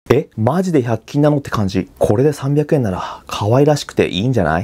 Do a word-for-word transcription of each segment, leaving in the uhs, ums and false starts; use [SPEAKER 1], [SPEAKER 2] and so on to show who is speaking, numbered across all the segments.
[SPEAKER 1] え、マジでひゃく均なのって感じ。これでさんびゃくえんなら可愛らしくていいんじゃない？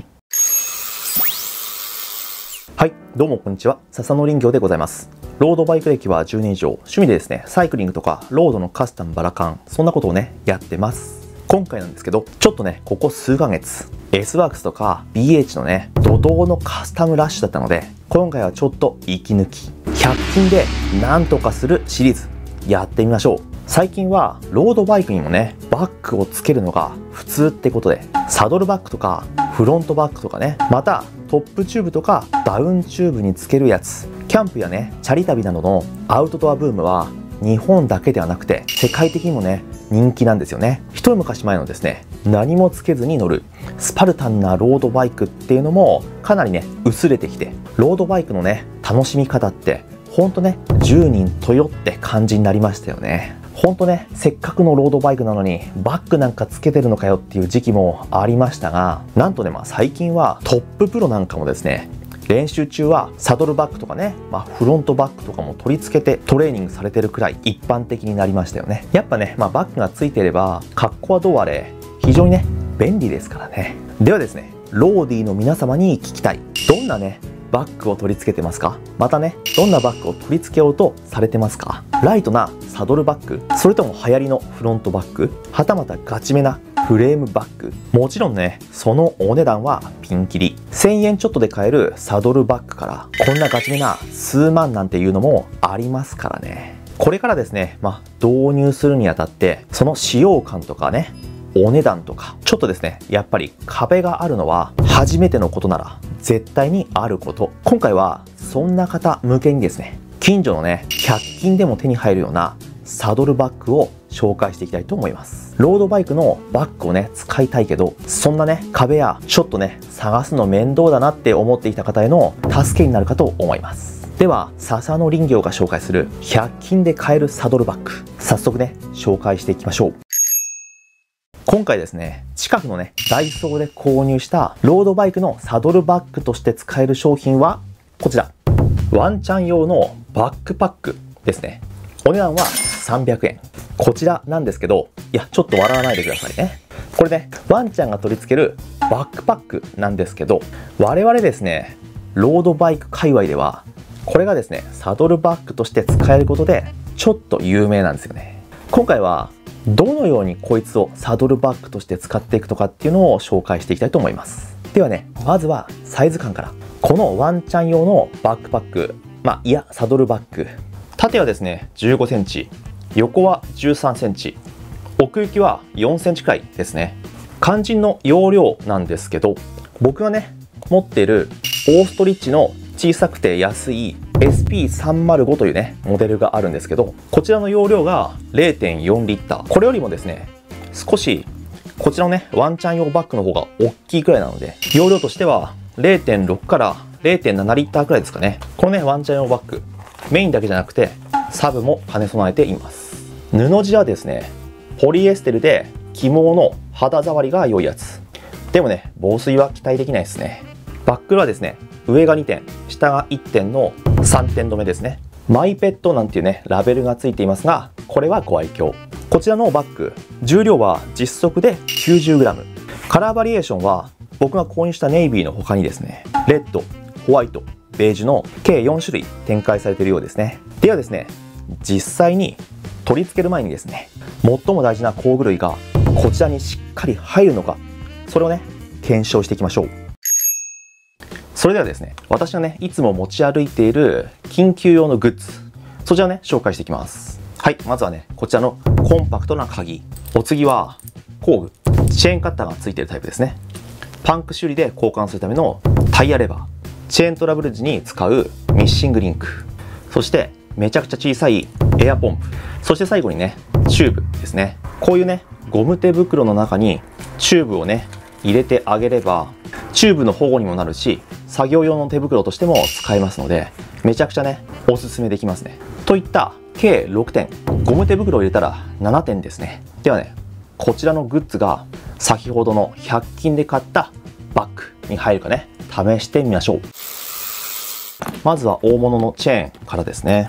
[SPEAKER 1] はい、どうもこんにちは。笹野林業でございます。ロードバイク歴はじゅうねん以上、趣味でですね、サイクリングとかロードのカスタムバラカン、そんなことをね、やってます。今回なんですけど、ちょっとね、ここ数ヶ月、S ワークスとか ビーエイチ のね、怒涛のカスタムラッシュだったので、今回はちょっと息抜き、ひゃく均でなんとかするシリーズ、やってみましょう。最近はロードバイクにもね、バックをつけるのが普通ってことで、サドルバックとかフロントバックとかね、またトップチューブとかダウンチューブにつけるやつ、キャンプやね、チャリ旅などのアウトドアブームは日本だけではなくて世界的にもね、人気なんですよね。一昔前のですね、何もつけずに乗るスパルタンなロードバイクっていうのもかなりね、薄れてきて、ロードバイクのね、楽しみ方ってほんとね、十人十色って感じになりましたよね。ほんとね、せっかくのロードバイクなのにバックなんかつけてるのかよっていう時期もありましたが、なんとね、まあ最近はトッププロなんかもですね、練習中はサドルバックとかね、まあ、フロントバックとかも取り付けてトレーニングされてるくらい一般的になりましたよね。やっぱね、まあ、バックがついていれば格好はどうあれ非常にね、便利ですからね。ではですね、ローディーの皆様に聞きたい。どんなね、バックを取り付けてますか？またね、どんなバックを取り付けようとされてますか？ライトなサドルバック、それとも流行りのフロントバック、はたまたガチめなフレームバック。もちろんね、そのお値段はピンキリ。せんえんちょっとで買えるサドルバックから、こんなガチめな数万なんていうのもありますからね。これからですね、まあ、導入するにあたって、その使用感とかね、お値段とか、ちょっとですね、やっぱり壁があるのは初めてのことなら絶対にあること。今回はそんな方向けにですね、近所のね、ひゃく均でも手に入るようなサドルバッグを紹介していきたいと思います。ロードバイクのバッグをね、使いたいけど、そんなね、壁やちょっとね、探すの面倒だなって思っていた方への助けになるかと思います。では、笹野林業が紹介するひゃく均で買えるサドルバッグ、早速ね、紹介していきましょう。今回ですね、近くのね、ダイソーで購入したロードバイクのサドルバッグとして使える商品はこちら。ワンちゃん用のバックパックですね。お値段はさんびゃくえん。こちらなんですけど、いや、ちょっと笑わないでくださいね。これね、ワンちゃんが取り付けるバックパックなんですけど、我々ですね、ロードバイク界隈では、これがですね、サドルバッグとして使えることで、ちょっと有名なんですよね。今回は、どのようにこいつをサドルバッグとして使っていくとかっていうのを紹介していきたいと思います。ではね、まずはサイズ感から。このワンちゃん用のバックパック、まあ、いや、サドルバッグ。縦はですね、じゅうごセンチ。横はじゅうさんセンチ。奥行きはよんセンチくらいですね。肝心の容量なんですけど、僕がね、持っているオーストリッチの小さくて安い エスピーさんまるご というね、モデルがあるんですけど、こちらの容量が れいてんよんリッター。これよりもですね、少し、こちらのね、ワンちゃん用バッグの方が大きいくらいなので、容量としては れいてんろく から れいてんななリッターくらいですかね。このね、ワンちゃん用バッグ、メインだけじゃなくて、サブも兼ね備えています。布地はですね、ポリエステルで起毛の肌触りが良いやつ。でもね、防水は期待できないですね。バックルはですね、上がにてん、下がいってんのさんてん止めですね。マイペットなんていうね、ラベルがついていますが、これはご愛嬌。こちらのバッグ、重量は実測で きゅうじゅうグラム。カラーバリエーションは、僕が購入したネイビーの他にですね、レッド、ホワイト、ベージュの計よんしゅるい展開されているようですね。ではですね、実際に取り付ける前にですね、最も大事な工具類がこちらにしっかり入るのか、それをね、検証していきましょう。それではですね、私がね、いつも持ち歩いている緊急用のグッズ、そちらをね、紹介していきます。はい、まずはね、こちらのコンパクトな鍵。お次は工具、チェーンカッターがついているタイプですね。パンク修理で交換するためのタイヤレバー、チェーントラブル時に使うミッシングリンク、そしてめちゃくちゃ小さいエアポンプ、そして最後にね、チューブですね。こういうね、ゴム手袋の中にチューブをね、入れてあげれば、チューブの保護にもなるし、作業用の手袋としても使えますので、めちゃくちゃね、おすすめできますね。といった計ろくてん、ゴム手袋を入れたらななてんですね。ではね、こちらのグッズが先ほどのひゃく均で買ったバッグに入るかね、試してみましょう。まずは大物のチェーンからですね。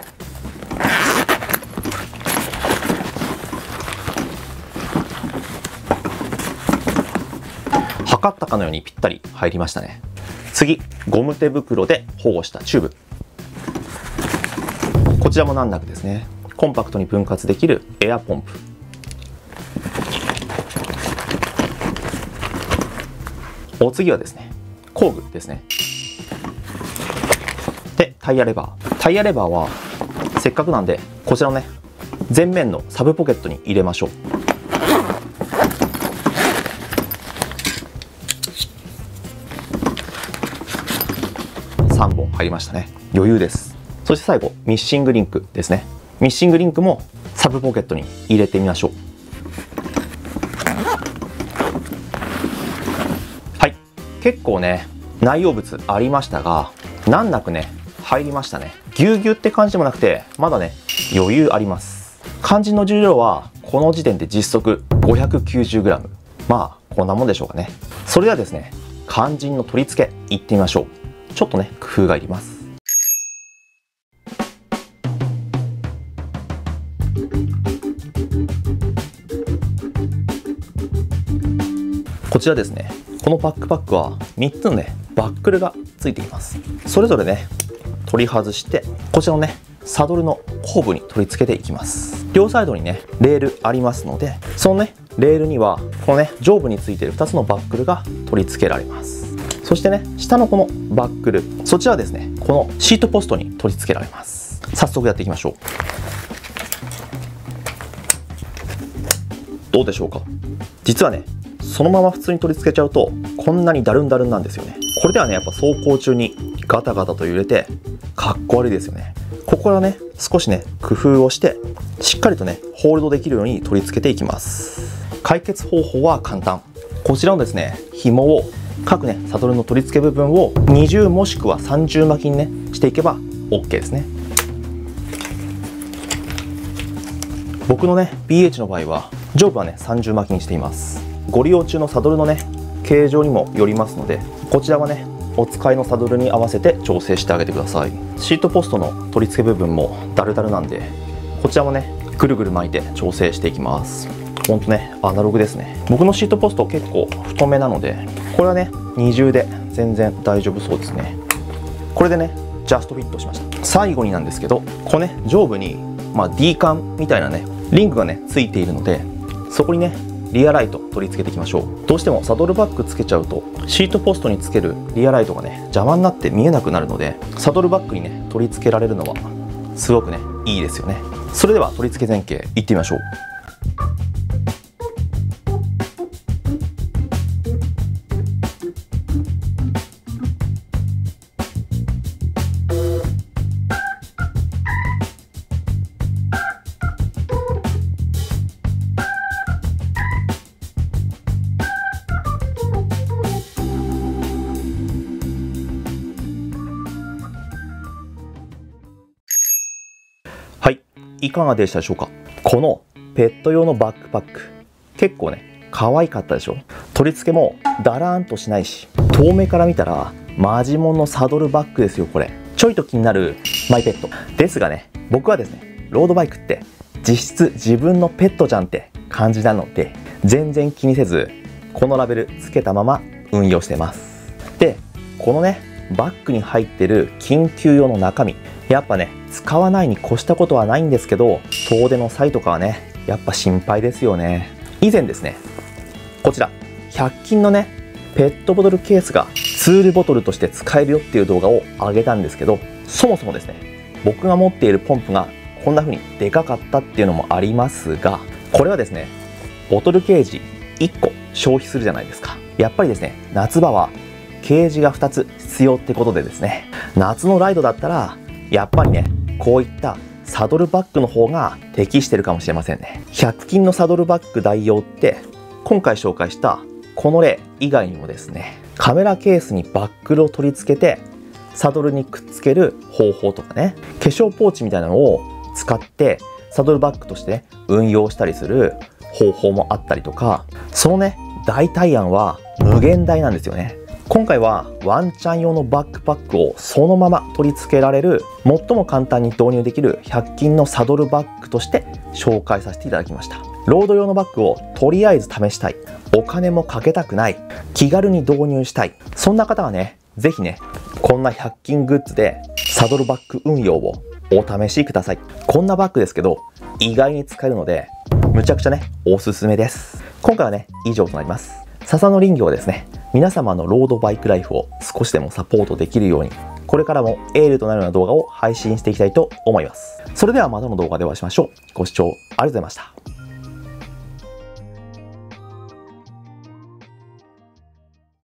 [SPEAKER 1] 測ったかのようにぴったり入りましたね。次、ゴム手袋で保護したチューブ。こちらも難なくですね。コンパクトに分割できるエアポンプ。お次はですね、工具ですね。で、タイヤレバー。タイヤレバーはせっかくなんでこちらのね、前面のサブポケットに入れましょう。さんぼん入りましたね。余裕です。そして最後、ミッシングリンクですね。ミッシングリンクもサブポケットに入れてみましょう。はい、結構ね内容物ありましたが、難なくね入りましたね。ぎゅうぎゅうって感じでもなくて、まだね余裕あります。肝心の重量はこの時点で実測 ごひゃくきゅうじゅうグラム。 まあこんなもんでしょうかね。それではですね、肝心の取り付けいってみましょう。ちょっとね工夫がいります。こちらですね、このバックパックはみっつのねバックルがついています。それぞれね取り外して、こちらのねサドルの後部に取り付けていきます。両サイドにねレールありますので、そのねレールにはこのね上部についているふたつのバックルが取り付けられます。そしてね下のこのバックル、そちらはですねこのシートポストに取り付けられます。早速やっていきましょう。どうでしょうか。実はねそのまま普通に取り付けちゃうとこんなにダルンダルンなんですよね。これではねやっぱ走行中にガタガタと揺れてかっこ悪いですよね。ここはね少しね工夫をしてしっかりとねホールドできるように取り付けていきます。解決方法は簡単。こちらのですね紐を各ねサドルの取り付け部分をにじゅうもしくはさんじゅう巻きにねしていけば OK ですね。僕のね ビーエイチ の場合は上部はねさんじゅう巻きにしています。ご利用中のサドルのね形状にもよりますので、こちらはねお使いのサドルに合わせて調整してあげてください。シートポストの取り付け部分もダルダルなんで、こちらもねぐるぐる巻いて調整していきます。ほんとねアナログですね。僕のシートポスト結構太めなので、これはね二重で全然大丈夫そうですね。これでねジャストフィットしました。最後になんですけど、このね上部に、まあ、D 管みたいなねリングがねついているので、そこにねリアライト取り付けていきましょう。どうしてもサドルバッグつけちゃうとシートポストにつけるリアライトがね邪魔になって見えなくなるので、サドルバッグにね取り付けられるのはすごくねいいですよね。それでは取り付け前傾いってみましょう。はい、いかがでしたでしょうか。このペット用のバックパック、結構ね可愛かったでしょ。取り付けもダラーンとしないし、遠目から見たらマジモンのサドルバッグですよ。これちょいと気になるマイペットですがね、僕はですねロードバイクって実質自分のペットじゃんって感じなので、全然気にせずこのラベルつけたまま運用してます。でこのねバッグに入ってる緊急用の中身、やっぱね使わないに越したことはないんですけど、遠出の際とかはねやっぱ心配ですよね。以前ですねこちらひゃく均のねペットボトルケースがツールボトルとして使えるよっていう動画を上げたんですけど、そもそもですね僕が持っているポンプがこんな風にでかかったっていうのもありますが、これはですねボトルケージいっこ消費するじゃないですか。やっぱりですね夏場はケージがふたつ必要ってことでですね、夏のライドだったらやっぱりねこういったサドルバッグの方が適してるかもしれませんね。ひゃく均のサドルバッグ代用って今回紹介したこの例以外にもですね、カメラケースにバックルを取り付けてサドルにくっつける方法とかね、化粧ポーチみたいなのを使ってサドルバッグとしてね運用したりする方法もあったりとか、そのね代替案は無限大なんですよね。今回はワンちゃん用のバックパックをそのまま取り付けられる最も簡単に導入できるひゃく均のサドルバッグとして紹介させていただきました。 ロード用のバッグをとりあえず試したい、お金もかけたくない、気軽に導入したい、そんな方はね、ぜひね、こんなひゃく均グッズでサドルバッグ運用をお試しください。こんなバッグですけど、意外に使えるので、むちゃくちゃね、おすすめです。今回はね、以上となります。笹野林業はですね、皆様のロードバイクライフを少しでもサポートできるように、これからもエールとなるような動画を配信していきたいと思います。それではまたの動画でお会いしましょう。ご視聴ありがとうございました。